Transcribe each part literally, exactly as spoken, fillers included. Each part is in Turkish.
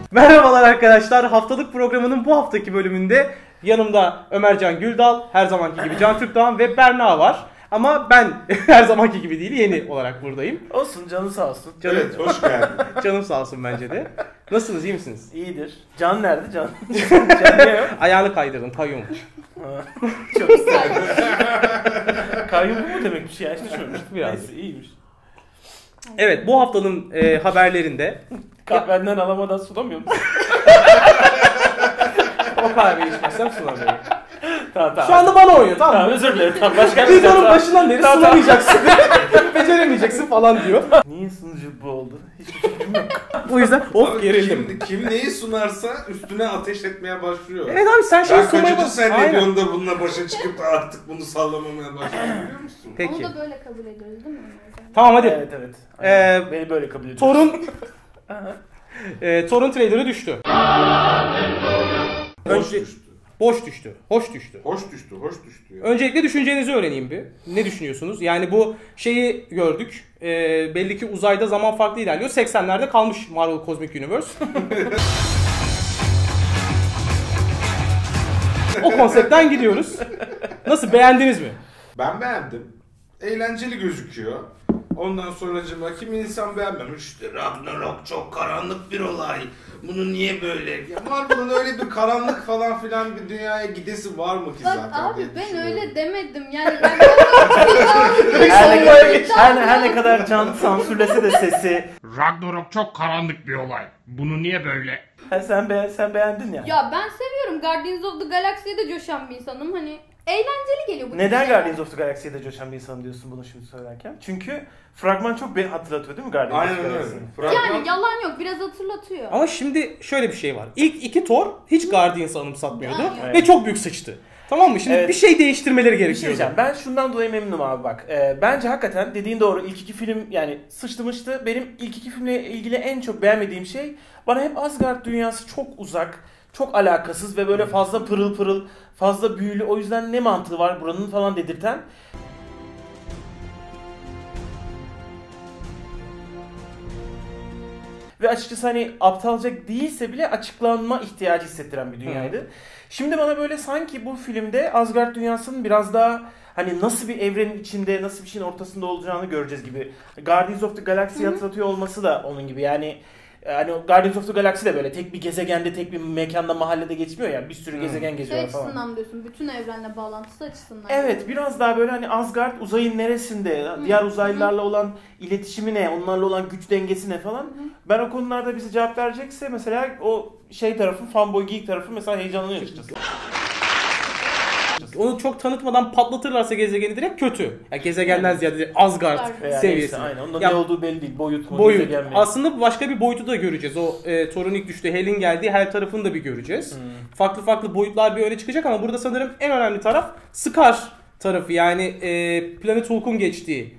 Merhabalar arkadaşlar. Haftalık programının bu haftaki bölümünde yanımda Ömercan Güldal, her zamanki gibi Can Türkdoğan ve Berna var. Ama ben her zamanki gibi değil, yeni olarak buradayım. Olsun, canın sağ olsun. Canım, evet, hoş geldin. Canım sağ olsun bence de. Nasılsınız, iyi misiniz? İyidir. Can nerede? Can. Can ne yok? Ayağını kaydırın, kayyum. Çok istedim. Kayyum bu mu demek bir şey? Hiç düşünmemiştim. Biraz. Neyse, iyiymiş. Evet, bu haftanın e, haberlerinde... Kahvenden alamadan sulamıyor musun? O kahveyi içmezsem sulamıyorum. Tamam tamam. Şu anda bana oynuyor, tamam mı? Tamam, özür dilerim. Tamam, başka bir Videonun şey. başından beri Tamam, sulamayacaksın, beceremeyeceksin falan diyor. Niye sunucu bu oldu? Hiçbir fikrim yok. Bu yüzden of Abi gerildim. Kim, kim neyi sunarsa üstüne ateş etmeye başlıyor. Evet abi sen şey Ben sunmaya kaçıncı bak. sen Aynen. ne diyorsun da bununla başa çıkıp da artık bunu sallamamaya başlıyor biliyor musun? Peki. Onu da böyle kabul ediyoruz değil mi? Tamam hadi. Evet evet. Ee, Beni böyle kabul ediyor. Torun e, Torun trailer'ı düştü. Hoş Önce, düştü. boş düştü. Hoş düştü. Hoş düştü, hoş düştü. Ya. Öncelikle düşüncenizi öğreneyim bir. Ne düşünüyorsunuz? Yani bu şeyi gördük. E, belli ki uzayda zaman farklı ilerliyor. seksenlerde kalmış Marvel Cosmic Universe. O konseptten gidiyoruz. Nasıl, beğendiniz mi? Ben beğendim. Eğlenceli gözüküyor. Ondan sonracıma kimi insan beğenmemiş. İşte Ragnarok çok karanlık bir olay. Bunu niye böyle? Ya Marvel'ın öyle bir karanlık falan filan bir dünyaya gidesi var mı ki Bak zaten? abi diye ben düşünüyorum. öyle demedim yani. Ben her, ne kadar, her, her ne kadar Can sansürlese de sesi. Ragnarok çok karanlık bir olay. Bunu niye böyle? Ha, sen, beğen, sen beğendin yani. Ya ben seviyorum. Guardians of the Galaxy'ye de coşan bir insanım. Hani eğlenceli geliyor bu. Neden tür Guardians şeyler. of the Galaxy'de coşan bir insan diyorsun bunu şimdi söylerken? Çünkü fragman çok beni hatırlatıyor değil mi Guardians Aynen of the öyle. Galaxy'yi? Fragman- Yani yalan yok, biraz hatırlatıyor. Ama şimdi şöyle bir şey var. İlk iki Thor hiç Guardians'ı anımsatmıyordu. Aynen. Ve çok büyük sıçtı. Tamam mı? Şimdi Evet. bir şey değiştirmeleri Bir şey gerekiyor. diyeceğim. Ben şundan dolayı memnunum abi bak. Ee, bence hakikaten dediğin doğru. İlk iki film yani sıçtımıştı. Benim ilk iki filmle ilgili en çok beğenmediğim şey bana hep Asgard dünyası çok uzak, çok alakasız ve böyle fazla pırıl pırıl, fazla büyülü. O yüzden ne mantığı var buranın falan dedirten. Ve açıkçası hani aptalca değilse bile açıklanma ihtiyacı hissettiren bir dünyaydı. Hı. Şimdi bana böyle sanki bu filmde Asgard dünyasının biraz daha hani nasıl bir evrenin içinde, nasıl bir şeyin ortasında olacağını göreceğiz gibi. Guardians of the Galaxy'yi hatırlatıyor olması da onun gibi. Yani hani Guardians of the Galaxy de böyle tek bir gezegende, tek bir mekanda, mahallede geçmiyor ya. Bir sürü hmm. gezegen Şey geziyorlar falan. açısından diyorsun, bütün evrenle bağlantısı açısından. Evet, biraz daha böyle hani Asgard uzayın neresinde, hmm. diğer uzaylılarla olan iletişimi ne, onlarla olan güç dengesi ne falan. Hmm. Ben o konularda bize cevap verecekse mesela o şey tarafı, fanboy geek tarafı mesela heyecanlanıyor açıkçası. Onu çok tanıtmadan patlatırlarsa gezegeni direkt kötü. Yani gezegenden ziyade Asgard yani seviyesi. Neyse, aynen. Onda ya, ne olduğu belli değil. Boyut mu? Boyut. Gezegen mi? Aslında başka bir boyutu da göreceğiz. O e, Thor'un ilk düştüğü Hel'in geldiği her tarafını da bir göreceğiz. Hmm. Farklı farklı boyutlar bir öne çıkacak ama burada sanırım en önemli taraf Skaar tarafı. Yani e, Planet Hulk'un geçtiği.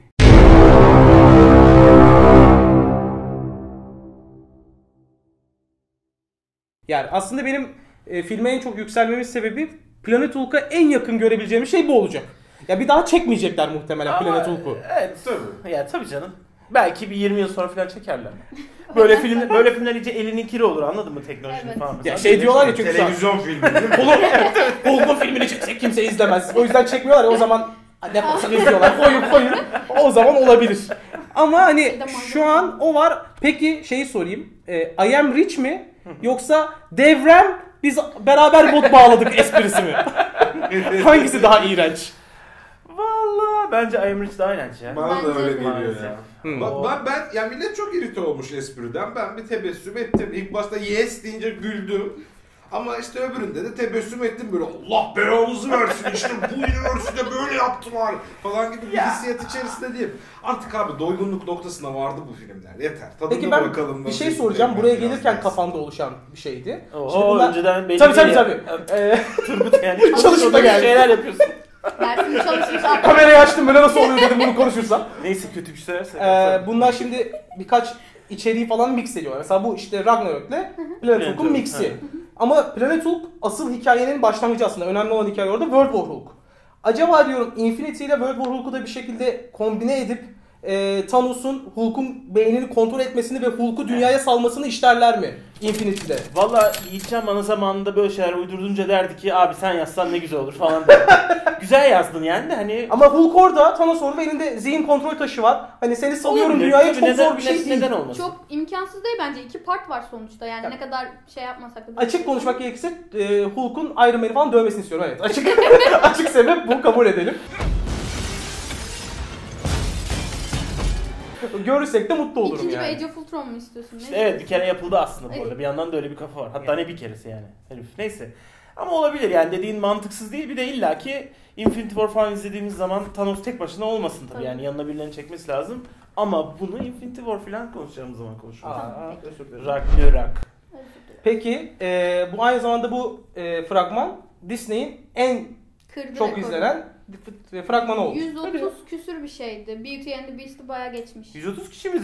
Yani aslında benim e, filme en çok yükselmemin sebebi Planet Hulk'a en yakın görebileceğimiz şey bu olacak. Ya bir daha çekmeyecekler muhtemelen Ama, Planet Hulk'u. Evet tabii. Ya tabii canım. Belki bir yirmi yıl sonra falan çekerler. Böyle film böyle filmler iyice elinin kiri olur, anladın mı, teknolojinin Evet. falan. Mesela Ya şey diyorlar ya çünkü televizyon filmi değil mi? Hulk, evet, evet. Hulk'un filmini çeksek kimse izlemez. O yüzden çekmiyorlar ya, o zaman ne olsun izliyorlar. Koyun koyun. O zaman olabilir. Ama hani şu an o var. Peki şeyi sorayım. E, I am rich mi? Yoksa devrem biz beraber bot bağladık esprisi mi? Hangisi daha iğrenç? Vallahi bence I Am Rich daha iğrenç ya. Bana da Bence öyle de. geliyor ya. Hmm. Bak ben, ben ya millet çok irite olmuş espriden. Ben bir tebessüm ettim. İlk başta yes deyince güldüm. Ama işte öbüründe de tebessüm ettim böyle, Allah belanızı versin işte bu üniversitede böyle yaptılar falan gibi bir Ya. hissiyat içerisinde diyeyim. Artık abi doygunluk noktasına vardı bu filmler, yeter. Tadına Peki ben bakalım. bir şey nasıl soracağım. izleyelim Buraya biraz gelirken biraz. kafamda oluşan bir şeydi. Oo, bunlar- önceden belli Tabii tabii değil tabii. ya. Ee, Turgut yani. Çalışıp da geldi. Şeyler yapıyorsun. Dersimi çalışmış. kamerayı açtım böyle, nasıl oluyor dedim bunu konuşursam. Neyse kötü bir şey söylerse. Ee, bunlar şimdi birkaç içeriği falan mix ediyorlar. Mesela bu işte Ragnarok'le Planet Hulk'un Hulk, mixi. hı. Ama Planet Hulk asıl hikayenin başlangıcı aslında. Önemli olan hikaye orada World War Hulk. Acaba diyorum Infinity ile World War Hulk'u da bir şekilde kombine edip e, Thanos'un Hulk'un beynini kontrol etmesini ve Hulk'u dünyaya salmasını işlerler mi Infinity'de? Valla Yiğitcan bana zamanında böyle şeyler uydurdunca derdi ki abi sen yazsan ne güzel olur falan derdi. Güzel yazdın yani de hani. Ama Hulk orada, Thanos orada, elinde zihin kontrol taşı var. Hani seni salıyorum Olabilir. dünyaya, çok Neden- zor bir şey değil. Neden olmasın? Çok imkansız değil bence. İki part var sonuçta. Yani ne kadar şey yapmasak da. Açık konuşmak gerekirse e, Hulk'un Iron Man'i falan dövmesini istiyorum. Evet. Açık açık sebep bu, kabul edelim. Görürsek de mutlu olurum İkinci yani. bir Age of Ultron mu istiyorsun? Ne İşte evet bir kere yapıldı aslında bu Evet. arada. Bir yandan da öyle bir kafa var. Hatta ne bir keresi yani. Herif. Neyse. Ama olabilir yani dediğin mantıksız değil. Bir de illaki Infinity War falan izlediğimiz zaman Thanos tek başına olmasın tabii. Tabii. Yani yanına birilerini çekmesi lazım. Ama bunu Infinity War falan konuşacağımız zaman konuşuruz. Aa, özür dilerim. Ragnarok. Peki e, bu aynı zamanda bu e, fragman Disney'in en Kırdı çok rekoru. izlenen f- fragmanı oldu. yüz otuz küsür bir şeydi. Beauty and the Beast'i bayağı geçmiş. yüz otuz kişi miydi?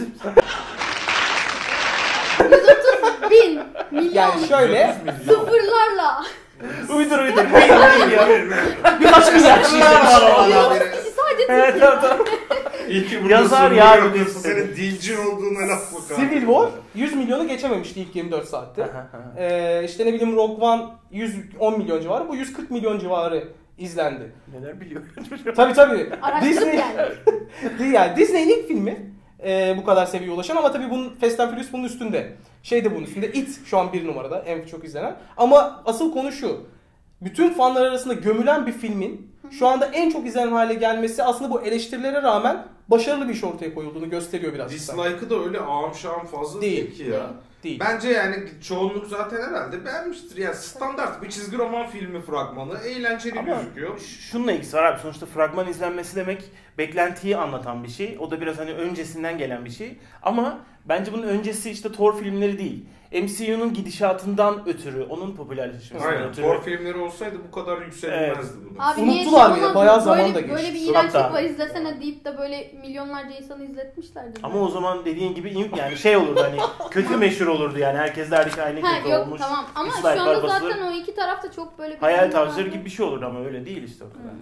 yüz otuz bin milyon Yani şöyle sıfırlarla. uydur uydur. Birkaç güzel kişi var yüz orada. otuz kişi sadece Evet Türkiye. evet evet. İyi ki burada Yazar sorun ya yok. bu Yoksa senin dilci olduğuna laf bakar. Civil War yüz milyonu geçememişti ilk yirmi dört saatte. ee, işte ne bileyim Rogue One yüz on milyon civarı, bu yüz kırk milyon civarı izlendi. Neler biliyor? Tabii tabii. Araştırıp Disney, yani. değil yani Disney'in ilk filmi e, bu kadar seviyeye ulaşan, ama tabii bunun Fast and Furious bunun üstünde. Şey de bunun üstünde. It şu an bir numarada en çok izlenen. Ama asıl konu şu. Bütün fanlar arasında gömülen bir filmin şu anda en çok izlenen hale gelmesi aslında bu eleştirilere rağmen başarılı bir iş ortaya koyulduğunu gösteriyor biraz. Dislike'ı da öyle ağam şahım fazla Değil. değil ki ya. Değil. Bence yani çoğunluk zaten herhalde beğenmiştir. Yani standart bir çizgi roman filmi fragmanı. Eğlenceli Ama gözüküyor. şununla ilgisi var abi. Sonuçta fragman izlenmesi demek beklentiyi anlatan bir şey. O da biraz hani öncesinden gelen bir şey. Ama bence bunun öncesi işte Thor filmleri değil. M C U'nun gidişatından ötürü, onun popülerleşmesinden Aynen. ötürü. Thor filmleri olsaydı bu kadar yükselmezdi bunu. Abi niye Unuttular şey bile, olmaz bayağı mı? zaman Böyle- da geçti. Böyle bir Surat iğrençlik da- var izlesene deyip de böyle milyonlarca insanı izletmişlerdir. Ama o zaman dediğin gibi im- yani şey olurdu hani kötü meşhur olurdu yani. Herkes derdi ki aynı Ha kötü yok olmuş. tamam ama şu dislike'lar anda basılır. zaten o iki tarafta çok böyle bir Hayal durum tavsiyeleri var. gibi bir şey olurdu ama öyle değil işte o kadar.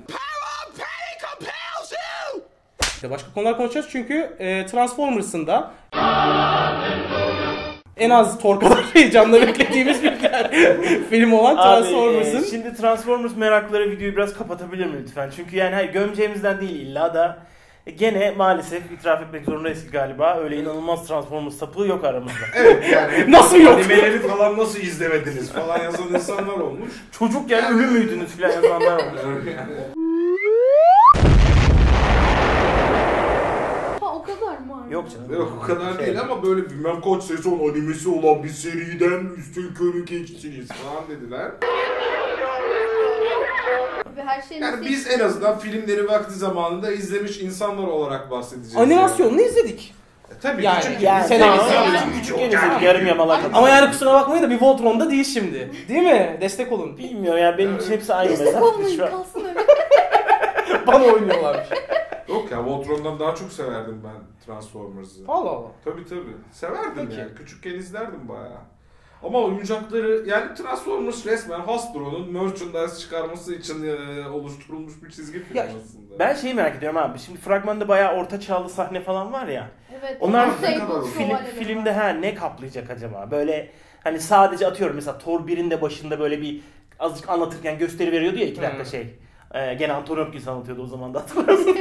İşte başka konular konuşacağız çünkü e, Transformers'ın da en az Thor kadar heyecanla beklediğimiz bir film olan Abi Transformers'ın. e, şimdi Transformers merakları videoyu biraz kapatabilir mi lütfen? Çünkü yani hayır gömeceğimizden değil illa da e, gene maalesef itiraf etmek zorundayız galiba. Öyle inanılmaz Transformers sapığı yok aramızda. Evet yani. Nasıl yok? Animeleri falan nasıl izlemediniz falan yazan insanlar olmuş. Çocukken ölü müydünüz filan yazanlar olmuş. Ha o kadar mı? abi? Yok canım. Yok o kadar Şey. değil ama böyle bilmem kaç sezon animesi olan bir seriden üstün körü geçtiniz falan dediler. Ve her şey Yani nasıl- biz en azından filmleri vakti zamanında izlemiş insanlar olarak bahsedeceğiz. Animasyonunu izledik. Yani. E, tabii Yani- küçük yani- sene Yani- Yani küçükken izledik yarım yamalak. Ama yani kusura bakmayın da bir Voltron'da değil şimdi. Değil mi? Destek olun. Bilmiyorum yani benim için hepsi aynı Destek mesela. olmayın Şu an- kalsın öyle. Bana oynuyorlarmış. Yok ya Voltron'dan daha çok severdim ben Transformers'ı. Allah Allah. Tabii tabii. Severdim Peki. yani. Küçükken izlerdim bayağı. Ama oyuncakları yani Transformers resmen Hasbro'nun merchandise çıkarması için e, oluşturulmuş bir çizgi film Ya, aslında. Ben şeyi merak ediyorum abi. Şimdi fragmanda bayağı orta çağlı sahne falan var ya. Evet. Onlar Sable ne kadar- Film, şövalyeleri filmde var. ha ne kaplayacak acaba? Böyle hani sadece atıyorum mesela Thor birin de başında böyle bir azıcık anlatırken gösteri veriyordu ya iki dakika Hmm. şey. Ee, gene Anthony Hopkins anlatıyordu o zaman da hatırlarsın.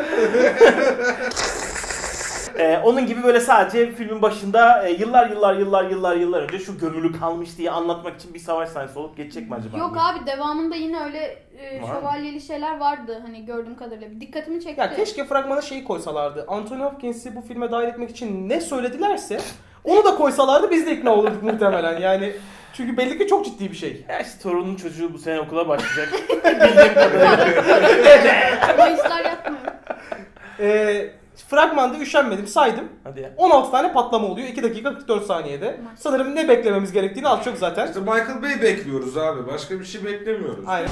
Ee, onun gibi böyle sadece filmin başında e, yıllar yıllar yıllar yıllar yıllar önce şu gömülü kalmış diye anlatmak için bir savaş sahnesi olup geçecek mi acaba? Yok abi devamında yine öyle e, Var mı? şövalyeli şeyler vardı hani gördüğüm kadarıyla. Dikkatimi çekti. Ya keşke fragmana şeyi koysalardı. Anthony Hopkins'i bu filme dahil etmek için ne söyledilerse onu da koysalardı biz de ikna olurduk muhtemelen. Yani çünkü belli ki çok ciddi bir şey. Ya işte torunun çocuğu bu sene okula başlayacak. Bildiğim kadarıyla. Mayıslar yapmıyor. Ee, fragmanda üşenmedim saydım. Hadi ya. on altı tane patlama oluyor iki dakika kırk dört saniyede. Sanırım ne beklememiz gerektiğini az çok zaten. İşte Michael Bay bekliyoruz abi. Başka bir şey beklemiyoruz. Aynen.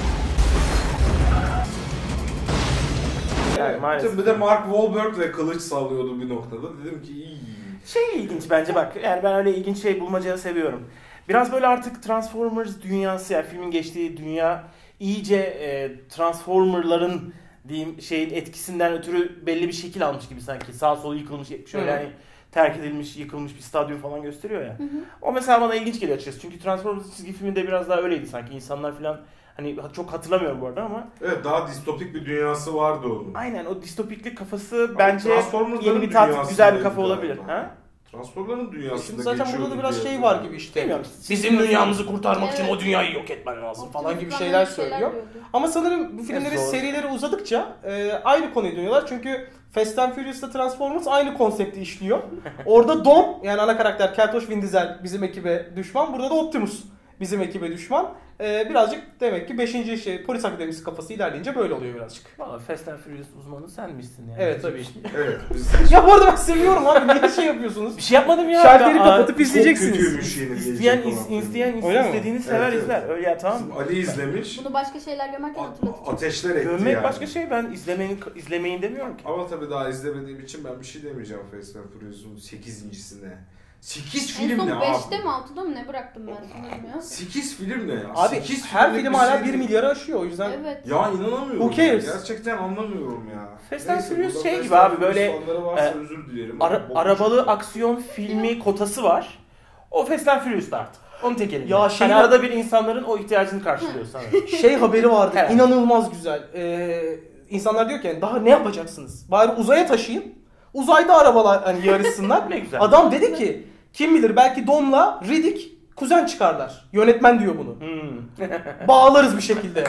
Yani maalesef. Bir de Mark Wahlberg kılıç sallıyordu bir noktada. Dedim ki iyi. Şey ilginç bence bak. Yani ben öyle ilginç şey bulmacaları seviyorum. Biraz böyle artık Transformers dünyası yani filmin geçtiği dünya iyice e, Transformer'ların diyeyim şeyin etkisinden ötürü belli bir şekil almış gibi sanki. Sağ solu yıkılmış, şöyle Hı. yani terk edilmiş, yıkılmış bir stadyum falan gösteriyor ya. Hı hı. O mesela bana ilginç geliyor açıkçası. Çünkü Transformers çizgi filminde biraz daha öyleydi sanki. İnsanlar falan hani çok hatırlamıyorum bu arada ama. Evet, daha distopik bir dünyası vardı onun. Aynen o distopiklik kafası bence Transformers'ların yeni bir tat, dünyasındaydı güzel bir kafa galiba. olabilir. Ha? Transformers'ların dünyasında Şimdi zaten burada da geçiyordu biraz diye şey var hatırlıyorum. gibi işte. Bilmiyorum. Bizim dünyamızı kurtarmak için Evet. o dünyayı yok etmen lazım falan gibi Optimus şeyler Prime'den söylüyor. diyordu. Ama sanırım bu filmlerin zor. serileri uzadıkça e, aynı konuyu dönüyorlar. Çünkü Fast and Furious'ta Transformers aynı konsepti işliyor. Orada Dom, yani ana karakter Keltoş Vin Diesel bizim ekibe düşman. Burada da Optimus bizim ekibe düşman. E, birazcık demek ki beşinci şey polis akademisi kafası ilerleyince böyle oluyor birazcık. Valla Fast and Furious uzmanı sen misin yani? Evet tabii. Evet. Biz Ya bu arada ben seviyorum abi. Niye şey yapıyorsunuz? Bir şey yapmadım ya. Şalteri Aa, kapatıp çok izleyeceksiniz. kötüymüş yeni İsteyen, gelecek is, olan film. isteyen Öyle mi? istediğini sever Evet, izler. evet. Öyle ya tamam. Bizim Ali izlemiş. Bunu başka şeyler gömerken a- hatırlatacağım. ateşler etti Övmek yani. başka şey, ben izlemeyin izlemeyin demiyorum ki. Ama tabii daha izlemediğim için ben bir şey demeyeceğim Fast and Furious'un sekizincisine. sekiz En film son ne beşte abi? mi altıda mı ne bıraktım ben sanırım ya. sekiz film ne ya? Abi sekiz her filmlik film bir hala şey bir değil. milyarı aşıyor o yüzden. Evet. Ya inanamıyorum. Who cares? Gerçekten anlamıyorum ya. Fast and Neyse, Furious burada şey Fast gibi and abi, Furious böyle, fanları varsa e, özür dilerim. Ara- Bok arabalı çıktı. aksiyon filmi kotası var. O Fast and Furious'ta artık. Onun tek elinde. Ya şey- hani arada bir insanların o ihtiyacını karşılıyor sanırım. Şey haberi vardı. Evet. İnanılmaz güzel. Ee, insanlar diyor ki yani daha ne yapacaksınız? Bari uzaya taşıyın. Uzayda arabalar hani yarışsınlar. Ne güzel. Adam dedi ki kim bilir belki Dom'la Riddick kuzen çıkarlar. Yönetmen diyor bunu. Hmm. Bağlarız bir şekilde.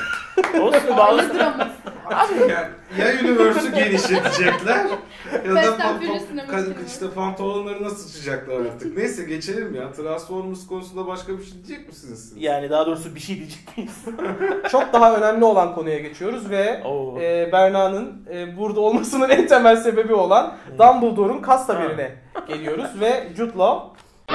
Olsun Aile bağlı. draması. Yani ya Universe'ü genişletecekler ya da Fast and pa- Furious pa- sineması ka- gibi. işte pantolonlarına sıçacaklar artık. Neyse geçelim ya. Transformers konusunda başka bir şey diyecek misiniz siz? Yani daha doğrusu bir şey diyecek miyiz? Çok daha önemli olan konuya geçiyoruz ve Oo. e, Berna'nın e, burada olmasının en temel sebebi olan Dumbledore'un kas haberine geliyoruz ve Jude Law.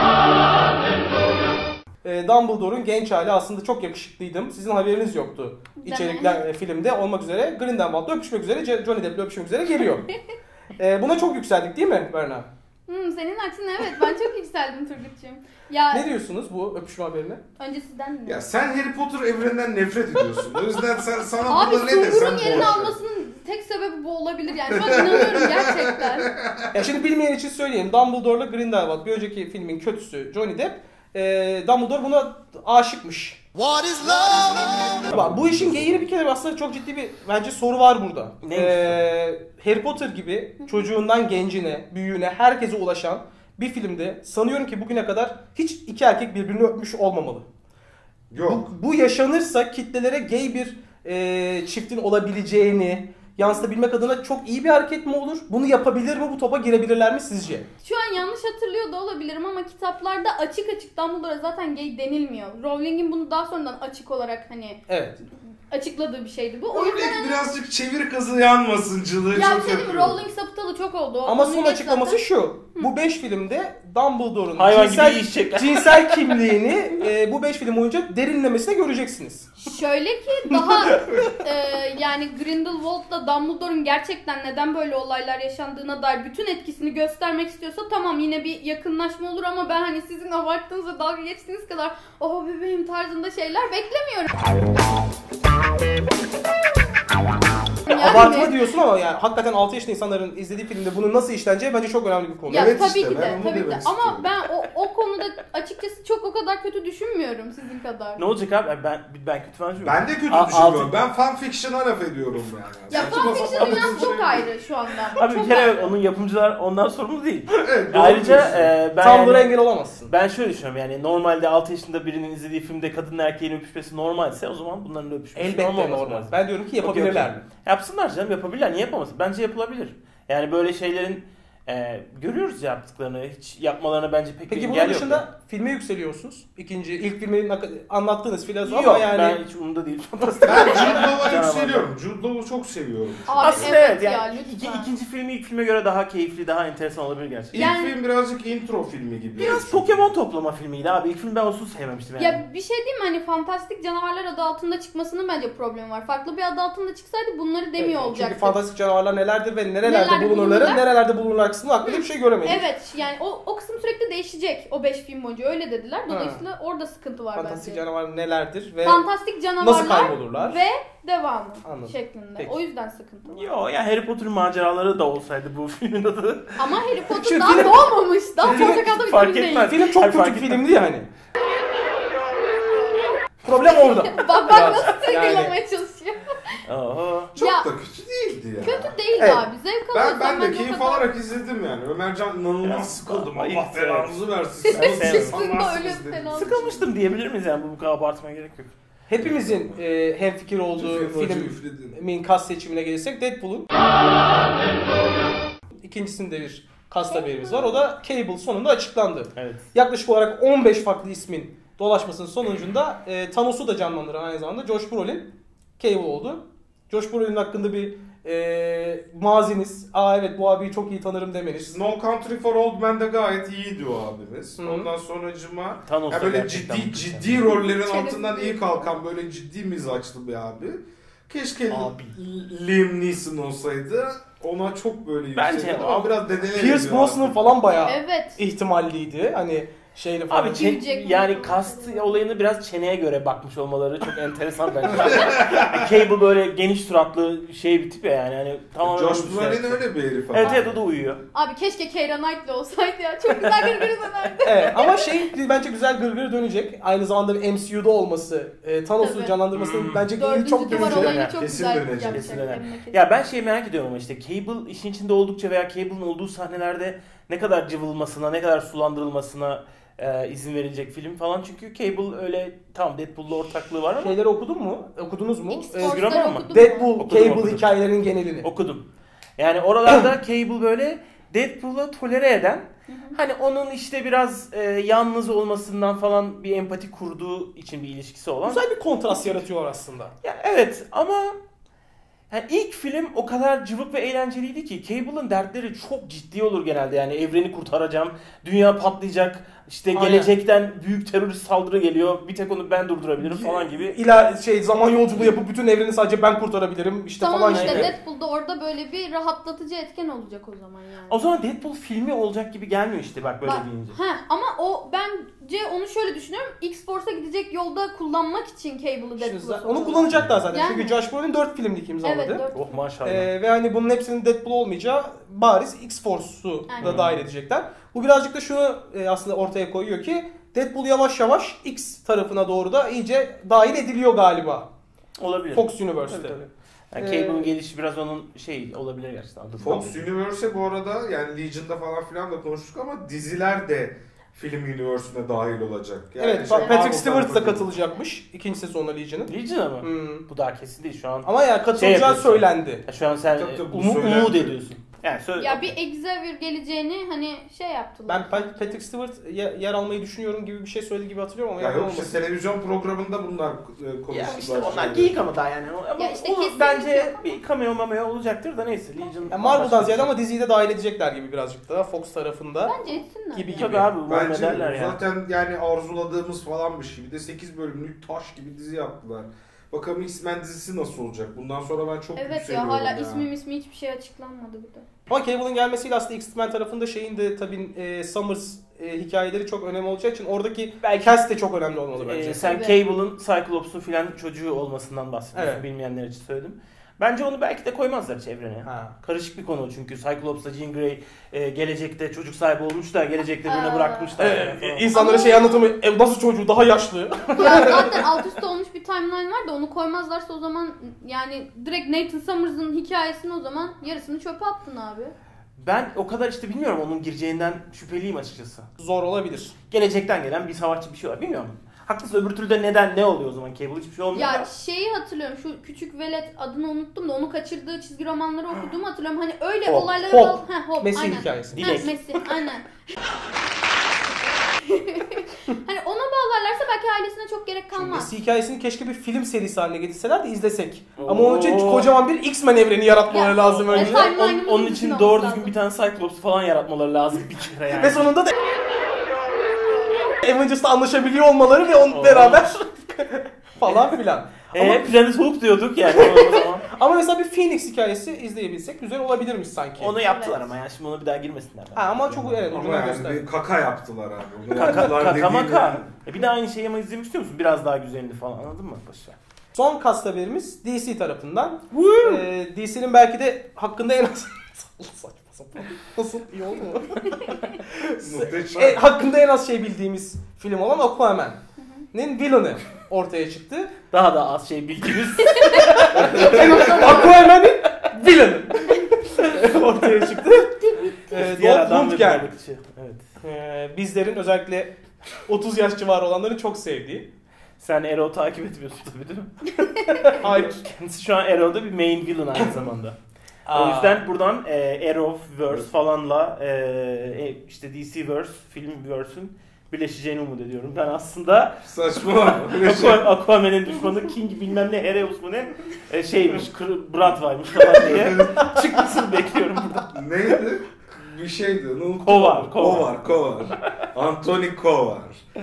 E, Dumbledore'un genç hali, aslında çok yakışıklıydım. Sizin haberiniz yoktu. İçerikler e, filmde olmak üzere Grindelwald'la öpüşmek üzere, Je- Johnny Depp'le öpüşmek üzere geliyor. E, buna çok yükseldik değil mi Berna? Hmm, senin aksine evet ben çok yükseldim Turgut'cum. Ya Ne diyorsunuz bu öpüşme haberine? önce sizden dinle. Ya sen Harry Potter evreninden nefret ediyorsun. O yüzden sen sana Abi burada ne desem Sungur'un boş yerini ver. almasının tek sebebi bu olabilir yani. Şu an inanıyorum gerçekten. Ya şimdi bilmeyen için söyleyeyim. Dumbledore'la Grindelwald, bir önceki filmin kötüsü Johnny Depp. E, Dumbledore buna aşıkmış. What is love? Bak, bu işin geyiğini bir kere aslında çok ciddi bir bence soru var burada. Neymiş? Ee, Harry Potter gibi çocuğundan gencine, büyüğüne, herkese ulaşan bir filmde sanıyorum ki bugüne kadar hiç iki erkek birbirini öpmüş olmamalı. Yok. Bu, bu yaşanırsa kitlelere gay bir e, çiftin olabileceğini yansıtabilmek adına çok iyi bir hareket mi olur? Bunu yapabilir mi? Bu topa girebilirler mi sizce? Şu an yanlış hatırlıyor da olabilirim ama kitaplarda açık açık Dumbledore'a zaten gay denilmiyor. Rowling'in bunu daha sonradan açık olarak hani Evet. açıkladığı bir şeydi bu. O yüzden Örnek birazcık çevir kazı yanmasıncılığı ya çok bir şey diyeyim mi? yapıyor. Rowling sapıtalı çok oldu. O Ama konuyu son geç açıklaması zaten. şu. Bu beş filmde Dumbledore'un Hayvan gibi cinsel, yiyecekler. cinsel kimliğini e, bu beş film boyunca derinlemesine göreceksiniz. Şöyle ki daha e, yani Grindelwald'la Dumbledore'un gerçekten neden böyle olaylar yaşandığına dair bütün etkisini göstermek istiyorsa tamam yine bir yakınlaşma olur ama ben hani sizin abarttığınız ve dalga geçtiğiniz kadar oh bebeğim tarzında şeyler beklemiyorum. Yani- Abartma diyorsun ama yani hakikaten altı yaşında insanların izlediği filmde bunun nasıl işleneceği bence çok önemli bir konu. Ya Evet tabii işte, ki ben de, onu tabii ki de. demek Ama istiyorum. ben o, o konuda açıkçası çok o kadar kötü düşünmüyorum sizin kadar. Ne olacak abi? Ben ben kötü falan Ben de kötü A- düşünmüyorum. altı- Ben fanfiction'a laf ediyorum yani. Ya Saçma fanfiction sapan bir dünyası şey. çok ayrı şu anda. Abi bir Çok kere ayrı. onun yapımcılar ondan sorumlu değil. Evet, doğru Ayrıca diyorsun. e, ben Tumblr'a yani, engel olamazsın. ben şöyle düşünüyorum yani normalde altı yaşında birinin izlediği filmde kadınla erkeğin öpüşmesi normalse o zaman bunların da öpüşmesi Elbette normal. olması normal. lazım. Ben diyorum ki Okey, yapabilirler okey. mi? Yapsınlar canım, yapabilirler. Niye yapamasın? Bence yapılabilir. Yani böyle şeylerin e, görüyoruz yaptıklarını. Hiç yapmalarına bence pek bir Peki engel bunun yok. dışında filme yükseliyorsunuz. İkinci, ilk filmin anlattığınız filozof Yok ama yani... ben hiç umurumda değil. Fantastik. Ben Jude Law'a Canavar. yükseliyorum. Jude Law'u çok seviyorum. Abi Aslında evet, evet, ya yani lütfen. iki, ikinci filmi ilk filme göre daha keyifli, daha enteresan olabilir gerçekten. İlk Yani- film birazcık intro filmi gibi. Biraz Pokemon toplama filmiydi abi. İlk filmi ben onsuz sevmemiştim yani. Ya bir şey diyeyim mi hani fantastik canavarlar adı altında çıkmasının bence problemi var. Farklı bir adı altında çıksaydı bunları demiyor Evet, olacaktık. Çünkü fantastik canavarlar nelerdir ve nerelerde Nelerde bulunurları, bulunurlar? nerelerde bulunurlarken kısmı hakkında bir şey göremedik. Evet yani o, o kısım sürekli değişecek o beş film boyunca öyle dediler. Dolayısıyla ha. orada sıkıntı var Fantastik bence. canavar nelerdir ve Fantastik canavarlar nasıl kaybolurlar ve devamı Anladım. şeklinde. Peki. O yüzden sıkıntı var. Yo ya Harry Potter maceraları da olsaydı bu filmin adı. Ama Harry Potter Şimdi daha film- doğmamış. Daha Film- portakalda bir fark film etmez. değil. film çok Hayır, kötü fark bir etmez. filmdi yani. Problem orada. Bak bak nasıl triggerlamaya Yani. çalışıyor. Oho. Çok Ya- da kötü değildi ya. Kötü değildi Evet. abi. Zevk Ben, alıyorsan ben de bence o keyif kadar- alarak izledim yani. Ömercan inanılmaz Ya, sıkıldım. ayıp, Allah evet. belanızı versin. Ben Siz sevmedim. insanlarsınız öyle dedim. fena- Sıkılmıştım diyebilir miyiz yani bu kadar abartmaya gerek yok. Hepimizin e, hemfikir olduğu Tüfeğin acı filmin üfledin. kas seçimine gelirsek Deadpool'un ikincisinde bir kast haberimiz var. O da Cable sonunda açıklandı. Evet. Yaklaşık olarak on beş farklı ismin dolaşmasının sonucunda e, Thanos'u da canlandıran aynı zamanda Josh Brolin Cable oldu. Josh Brolin hakkında bir e, maziniz, aa evet bu abiyi çok iyi tanırım demeniz. No Country for Old Men'de gayet iyiydi o abimiz. Hı. Ondan sonracıma Thanos ya da böyle gerçekten ciddi muhteşem. ciddi rollerin Çenesi altından iyi değil. kalkan böyle ciddi mizaçlı bir abi. Keşke Abi. Liam Neeson olsaydı. Ona çok böyle Bence yükseldi o- ama biraz dedeler Pierce ediyor Brosnan abi. falan bayağı Evet. ihtimalliydi. Hani şeyle falan. Abi Hugh çen- Jackman yani falan. kast olayını biraz çeneye göre bakmış olmaları çok enteresan bence. Yani Cable böyle geniş suratlı şey bir tip ya yani hani tamamen Josh öyle bir şey. Brolin öyle bir herif abi. Evet evet o da uyuyor. Abi keşke Keira Knightley olsaydı ya. Çok güzel gırgırı dönerdi. Evet ama şey bence güzel gırgır dönecek. Aynı zamanda bir M C U'da olması, e, Thanos'u Tabii. canlandırmasının Hmm. bence Dördüncü çok duvar dönecek. olayını yani. çok Kesin güzel dönecek. yapacak. Kesin döner. Hem de kesin. Ya ben şeyi merak ediyorum ama işte Cable işin içinde oldukça veya Cable'ın olduğu sahnelerde ne kadar cıvılmasına, ne kadar sulandırılmasına e, izin verilecek film falan. Çünkü Cable öyle tam Deadpool'la ortaklığı var ama Şeyleri okudun mu? Okudunuz mu? X Ee, Özgür ama Force'ları mı? okudun mu? Deadpool, Okudum, Cable okudum. hikayelerinin genelini. okudum. Yani oralarda Cable böyle Deadpool'u tolere eden, hani onun işte biraz e, yalnız olmasından falan bir empati kurduğu için bir ilişkisi olan. Güzel bir kontrast yaratıyor aslında. Ya evet ama yani ilk film o kadar cıvık ve eğlenceliydi ki Cable'ın dertleri çok ciddi olur genelde. Yani evreni kurtaracağım, dünya patlayacak, işte Aynen. gelecekten büyük terörist saldırı geliyor, bir tek onu ben durdurabilirim falan gibi. İler şey zaman yolculuğu yapıp bütün evreni sadece ben kurtarabilirim işte Tamam falan işte gibi. Deadpool'da orada böyle bir rahatlatıcı etken olacak o zaman yani. O zaman Deadpool filmi olacak gibi gelmiyor işte bak böyle Bak, deyince. he, ama o bence onu şöyle düşünüyorum. X-Force'a gidecek yolda kullanmak için Cable'ı Şimdi Deadpool'a zaten- sokuyorlar. onu kullanacaklar zaten. Yani. Çünkü Josh Brolin dört filmlik imzaladı. Evet, dört. Oh maşallah. Ee, ve hani bunun hepsinin Deadpool olmayacağı bariz X-Force'u da Aynen. dahil edecekler. Bu birazcık da şunu e, aslında ortaya koyuyor ki Deadpool yavaş yavaş X tarafına doğru da iyice dahil ediliyor galiba. Olabilir. Fox Universe'te. Tabii, tabii. Yani Ee, Cable'ın gelişi biraz onun şey olabilir gerçekten. Adı Fox falan. Universe bu arada yani Legion'da falan filan da konuştuk ama diziler de film Universe'üne dahil olacak. Yani Evet, şey, Patrick Marvel'dan Stewart da bakın. katılacakmış ikinci sezonuna Legion'ın. Legion'a mı? Hmm. Bu daha kesin değil şu an. Ama yani katılacağı yapıyorsun. söylendi. Şu an sen Tabii, tabii, bu umu, söylendi. umut ediyorsun. Yani söyle. Ya bir Xavier geleceğini hani şey yaptılar. Ben Pa- Patrick Stewart ye- yer almayı düşünüyorum gibi bir şey söylediği gibi hatırlıyorum ama Ya yalan yok işte olmasın. televizyon programında bunlar e, konuştular. Ya işte onlar şimdi. geyik ama daha yani. Ama Ya işte o kesinlikle bence yok. bir cameo mameo olacaktır da neyse. Legion. Yani Marvel'dan başka ziyade bir şey. ama diziyi de dahil edecekler gibi birazcık daha Fox tarafında. Bence etsinler. Gibi ya. gibi. Tabii abi umarım Bence ederler ya. zaten yani arzuladığımız falan bir şey. Bir de sekiz bölümlük taş gibi dizi yaptılar. Bakalım X-Men dizisi nasıl olacak? Bundan sonra ben çok Evet yükseliyorum ya hala ya. ismi ismi hiçbir şey açıklanmadı bir de. Ama Cable'ın gelmesiyle aslında X-Men tarafında şeyin de tabii e, Summers e, hikayeleri çok önemli olacağı için oradaki Belki- cast de çok önemli olmalı bence. Ee, sen Evet. Cable'ın Cyclops'un filan çocuğu olmasından bahsediyorsun. Evet. Bilmeyenler için söyledim. Bence onu belki de koymazlar çevrene. Ha. Karışık bir konu çünkü Cyclops'la Jean Grey e, gelecekte çocuk sahibi olmuş da gelecekte birine Aa. bırakmışlar. Ee, falan. insanlara Ama- şey anlatımı e, nasıl çocuğu daha yaşlı. Ya zaten alt üst olmuş bir timeline var da onu koymazlarsa o zaman yani direkt Nathan Summers'ın hikayesini o zaman yarısını çöpe attın abi. Ben o kadar işte bilmiyorum onun gireceğinden şüpheliyim açıkçası. Zor olabilir. Gelecekten gelen bir savaşçı bir şey var bilmiyorum. Haklısın öbür türlü de neden ne oluyor o zaman Cable hiçbir şey olmuyor Ya da. şeyi hatırlıyorum şu küçük velet adını unuttum da onu kaçırdığı çizgi romanları okuduğumu hatırlıyorum. Hani öyle Hop. olaylara Hop. bağlı- Ha, Hop. Messi aynen. hikayesi. Ha, Dilek. Messi aynen. Hani ona bağlarlarsa belki ailesine çok gerek Şimdi kalmaz. Messi hikayesini keşke bir film serisi haline getirseler de izlesek. Oo. Ama onun için kocaman bir X-Men evreni yaratmaları Ya, lazım o- önce. o- Onun, timeline'ımızın onun bütün için olması doğru lazım. düzgün bir tane Cyclops falan yaratmaları lazım bir kere yani. Ve sonunda da Avengers'la anlaşabiliyor olmaları ve Oo. onun beraber falan filan. Eee Planet Hulk diyorduk yani o zaman. Ama mesela bir Phoenix hikayesi izleyebilsek güzel olabilirmiş sanki. Onu yaptılar Evet. ama yani şimdi onu bir daha girmesinler. Ha, ama çok evet Ama ucuna yani gösterdi. bir kaka yaptılar abi. Onu Kaka yaptılar kaka dediğim maka. yani. E bir daha aynı şeyi ama izlemek istiyor musun? Biraz daha güzelini falan anladın mı? Başla. Son kast haberimiz D C tarafından. Ee, D C'nin belki de hakkında en az... Saçma sapan. Nasıl? İyi oldu mu? Muhteşem. e, hakkında en az şey bildiğimiz film olan Aquaman'ın villain'ı ortaya çıktı. Daha da az şey bildiğimiz. Aquaman'ın villain'ı ortaya çıktı. Ee, Diğer Dolph adam ve Lundgren. balıkçı. Evet. Ee, bizlerin özellikle otuz yaş civarı olanların çok sevdiği. Sen Arrow takip etmiyorsun tabii değil mi? Hayır. Kendisi şu an Arrow'da bir main villain aynı zamanda. O Aa. yüzden buradan e, Arrowverse falanla e, e, işte D C Verse, Filmverse'ün birleşeceğini umut ediyorum. Ben aslında Saçma. Aqu- Aquaman'ın düşmanı King bilmem ne Hereus mu ne e, şeymiş, Bradway'mış falan diye çıkmasını bekliyorum burada. Neydi? Bir şeydi. Unuttum. Kovar, Kovar. Kovar. Anthony Kovar.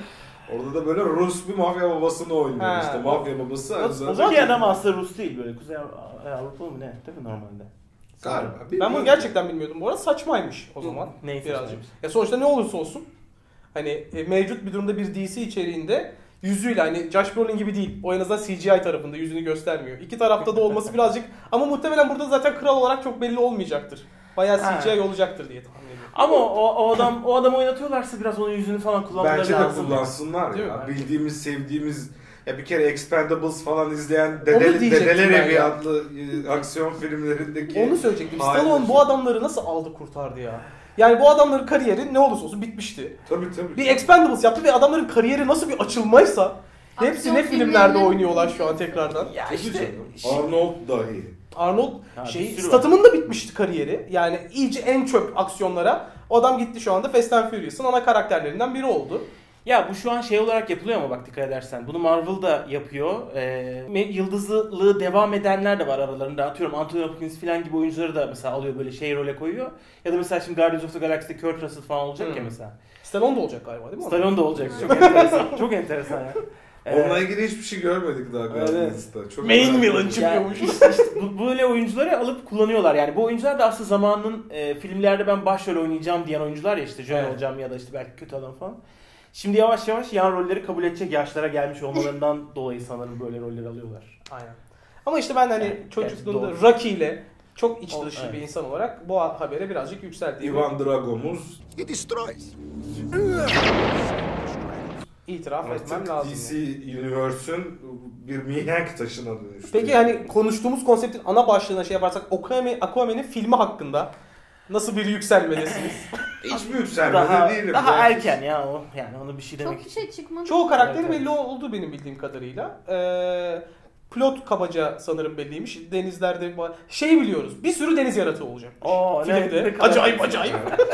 Orada da böyle Rus bir mafya babasını oynuyor Ha. işte. Mafya babası. O- o zaten- zaman- Ki adam aslında Rus değil, böyle Kuzey Avrupalı mı ne? Değil mi normalde? Galiba. Ben bunu bilmiyorum. gerçekten bilmiyordum bu arada. Saçmaymış o zaman. Neyse, Birazcık. saçmaymış. Ya sonuçta ne olursa olsun hani e, mevcut bir durumda bir D C içeriğinde yüzüyle hani Josh Brolin gibi değil. O en azından C G I tarafında yüzünü göstermiyor. İki tarafta da olması birazcık ama muhtemelen burada zaten kral olarak çok belli olmayacaktır. Bayağı C G I olacaktır diye tahmin ediyorum. Ama o, o adam o adamı oynatıyorlarsa biraz onun yüzünü falan kullanmaları Bence de lazım. kullansınlar Değil ya. mi? Bildiğimiz, sevdiğimiz ya bir kere Expendables falan izleyen Onu Dedeli, diyecektim Dedeler ben Evi ya. adlı e, aksiyon filmlerindeki Onu söyleyecektim. Hayır. Stallone bu adamları nasıl aldı kurtardı ya? Yani bu adamların kariyeri ne olursa olsun bitmişti. Tabii tabii. Bir Expendables yaptı ve adamların kariyeri nasıl bir açılmaysa hepsi Aksiyon ne filmlerde filmlerinin- oynuyorlar şu an tekrardan. Ya Tabii işte canım. Arnold dahi. Arnold Ha, bir şey sürü var. Statham'ın da bitmişti kariyeri. Yani iyice en çöp aksiyonlara o adam gitti şu anda Fast and Furious'ın ana karakterlerinden biri oldu. ya bu şu an şey olarak yapılıyor ama bak dikkat edersen. Bunu Marvel da yapıyor. Ee, yıldızlılığı devam edenler de var aralarında. Atıyorum Anthony Hopkins falan gibi oyuncuları da mesela alıyor, böyle şey role koyuyor. Ya da mesela şimdi Guardians of the Galaxy'de Kurt Russell falan olacak Hmm. ya mesela. Stallone da olacak galiba değil mi? Stallone da olacak. Çok enteresan. Çok enteresan ya. Ee, Onunla ilgili hiçbir şey görmedik daha Guardians'ta. Çok Main merak villain ediyorum. çıkıyormuş. Ya, işte bu, böyle oyuncuları alıp kullanıyorlar. Yani bu oyuncular da aslında zamanının e, filmlerde ben başrol oynayacağım diyen oyuncular ya, işte Joel Evet. olacağım ya da işte belki kötü adam falan. Şimdi yavaş yavaş yan rolleri kabul edecek yaşlara gelmiş olmalarından dolayı sanırım böyle rolleri alıyorlar. Aynen. Ama işte ben hani Yani, çocukluğumda gerçi Rocky ile çok iç O- dışı evet. bir insan olarak bu habere birazcık yükseldiğimi Ivan Dragomuz He destroys. itiraf etmem artık lazım. D C Universe'ün bir mihenk taşına dönüştü. Peki hani konuştuğumuz konseptin ana başlığına şey yaparsak Aquaman, Aquaman'in filmi hakkında nasıl bir yükselmedesiniz? hiçbir yükselmede Daha, değilim. daha ben. erken ya o. Yani onu bir şey demek Çok bir için. şey çıkmadı. Çoğu karakteri Evet, evet. belli oldu benim bildiğim kadarıyla. Ee, plot kabaca sanırım belliymiş. Denizlerde var. Şey biliyoruz. Bir sürü deniz yaratığı olacak. Oo, ne, Filmde. ne kadar- Acayip acayip.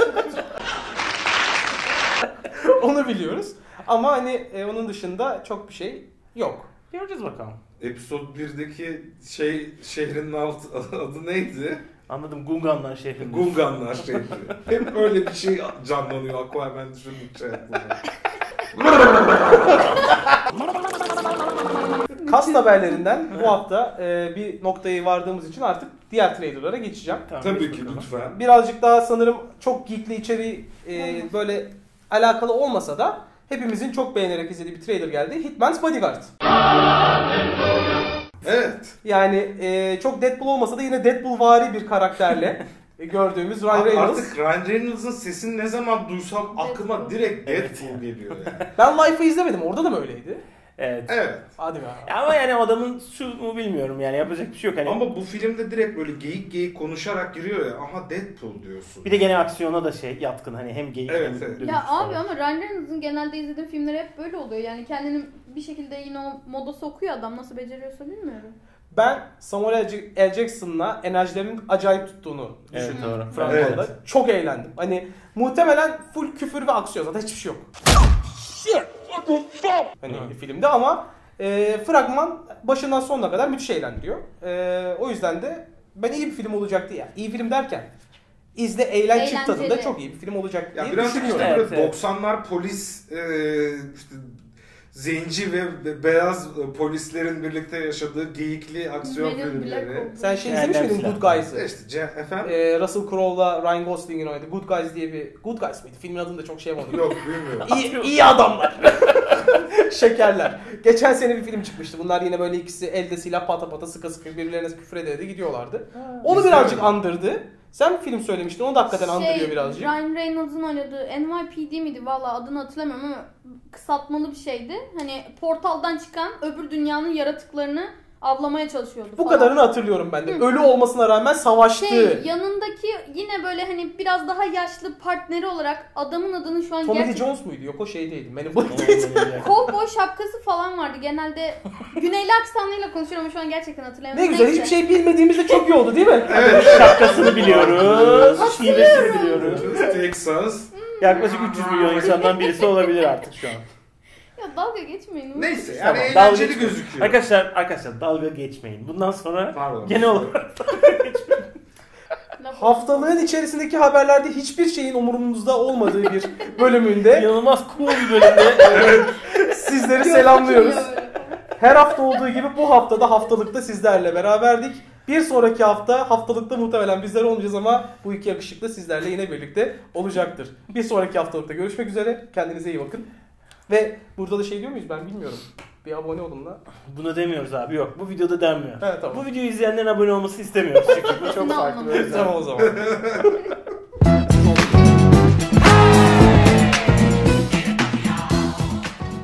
Onu biliyoruz. Ama hani e, onun dışında çok bir şey yok. Göreceğiz bakalım. Episode birdeki şey şehrin alt, adı neydi? Anladım, Gunganlar şehrinde. Gunganlar şehri. Hep öyle bir şey canlanıyor Aquaman düşündükçe aklıma. Kast haberlerinden bu hafta e, bir noktaya vardığımız için artık diğer trailerlara geçeceğim. Tamam, Tabii geç ki bakalım. lütfen. Birazcık daha sanırım çok geekli içeriği e, böyle alakalı olmasa da hepimizin çok beğenerek izlediği bir trailer geldi. Hitman's Bodyguard. Evet. Yani e, çok Deadpool olmasa da yine Deadpool-vari bir karakterle gördüğümüz Ryan Abi Reynolds. artık Ryan Reynolds'ın sesini ne zaman duysam aklıma Deadpool. direkt Evet. Deadpool geliyor yani. Ben Life'ı izlemedim. Orada da mı öyleydi? Evet. Evet. Hadi be. Ya ama yani adamın şu mu bilmiyorum, yani yapacak bir şey yok. Hani Ama bu filmde direkt böyle geyik geyik konuşarak giriyor ya. Aha Deadpool diyorsun. bir de gene aksiyona da şey yatkın, hani hem geyik Evet, hem evet. dövüş Ya falan. abi ama Ryan Reynolds'ın genelde izlediğim filmleri hep böyle oluyor. Yani kendini bir şekilde yine o moda sokuyor adam. Nasıl beceriyorsa bilmiyorum. Ben Samuel L. Jackson'la enerjilerinin acayip tuttuğunu Evet, düşündüm. doğru. Fragmanda. Evet. Çok eğlendim. Hani muhtemelen full küfür ve aksiyon. Zaten hiçbir şey yok. Hani filmde ama e, fragman başından sonuna kadar müthiş eğlendiriyor. E, o yüzden de ben iyi bir film olacaktı ya. İyi film derken izle eğlen çık Eğlenceli. tadında çok iyi bir film olacak Ya diye biraz işte düşünüyorum. Evet, böyle evet. doksanlar polis e, işte zenci ve be- beyaz e, polislerin birlikte yaşadığı geyikli aksiyon Men in Black filmleri. oldu. Sen şey Yani izlemiş miydin silah. Good Guys'ı? İşte Ce- efendim? Ee, Russell Crowe'la Ryan Gosling'in oynadığı Good Guys diye bir... Good Guys mıydı? Filmin adını da çok şey yapamadım. Yok bilmiyorum. İyi, iyi adamlar. Şekerler. Geçen sene bir film çıkmıştı. Bunlar yine böyle ikisi elde silah pata pata sıkı sıkı birbirlerine küfür ede ede gidiyorlardı. Onu İzlemedim. birazcık andırdı. Sen bir film söylemiştin. Onu da hakikaten andırıyor Şey, birazcık. Ryan Reynolds'ın oynadığı N Y P D miydi? Valla adını hatırlamıyorum ama kısaltmalı bir şeydi. Hani portaldan çıkan öbür dünyanın yaratıklarını avlamaya çalışıyordu Bu falan. kadarını hatırlıyorum ben de. Hı. Ölü olmasına rağmen savaştı. Şey, yanındaki yine böyle hani biraz daha yaşlı partneri olarak adamın adını şu an Tommy Lee gerçekten... Jones muydu? Yok o şey değildi. Benim Black'teydi. Kovboy şapkası falan vardı. Genelde Güneyli aksanıyla konuşuyorum ama şu an gerçekten hatırlayamıyorum. Ne güzel. Neyse. Hiçbir şey bilmediğimiz de çok iyi oldu değil mi? Evet. Şapkasını biliyoruz. Şivesini biliyoruz. Texas. Yaklaşık üç yüz milyon insandan birisi olabilir artık şu an. Ya dalga geçmeyin. Neyse yani Tamam, eğlenceli dalga geçmeyin. gözüküyor. Arkadaşlar, arkadaşlar dalga geçmeyin. Bundan sonra Pardon. genel olarak Laf- Haftalığın içerisindeki haberlerde hiçbir şeyin umurumuzda olmadığı bir bölümünde inanılmaz cool bir bölümde sizleri selamlıyoruz. Böyle. Her hafta olduğu gibi bu haftada haftalıkta sizlerle beraberdik. Bir sonraki hafta haftalıkta muhtemelen bizler olmayacağız ama bu iki yakışıklı sizlerle yine birlikte olacaktır. Bir sonraki haftalıkta görüşmek üzere. Kendinize iyi bakın. Ve burada da şey diyor muyuz ben bilmiyorum. Bir abone olun da. bunu demiyoruz abi, yok. Bu videoda denmiyor. Evet tamam. Bu videoyu izleyenlerin abone olmasını istemiyoruz çünkü bu çok Ne farklı. anlamı? Tamam o zaman.